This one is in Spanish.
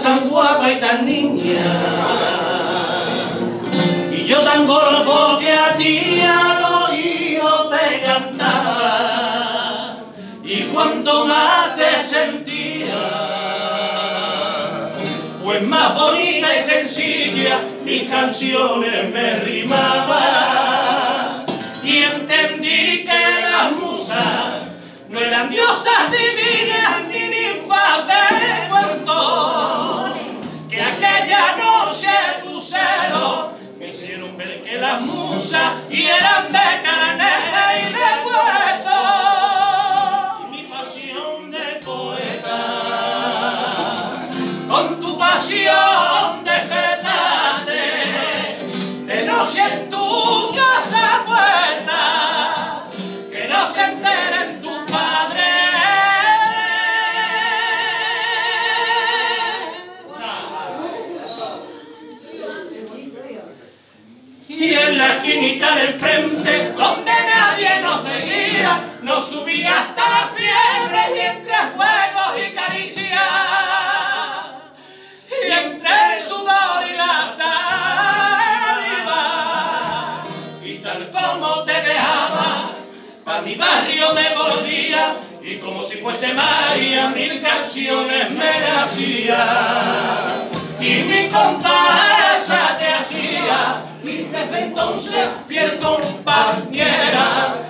tan guapa y tan niña, y yo tan golfo que a ti al oído te cantaba, y cuanto más te sentía, pues más bonita y sencilla mis canciones me rimaban, y entendí que las musas no eran diosas divinas ni ninfas de cuento, que aquella noche tu celo me hicieron ver que las musas y eran de carne y de hueso, y mi pasión de poeta con tu pasión despertaste de noche en tu casa puerta, que no se enteren tus padres. Y en la esquinita del frente, donde nadie nos veía, nos subía hasta la fiebre, y entre juegos y caricias, y entre el sudor y la saliva, y tal como te dejaba, pa' mi barrio me volvía, y como si fuese María, mil canciones me hacía, y mi comparsa te hacía, y desde entonces fiel compañera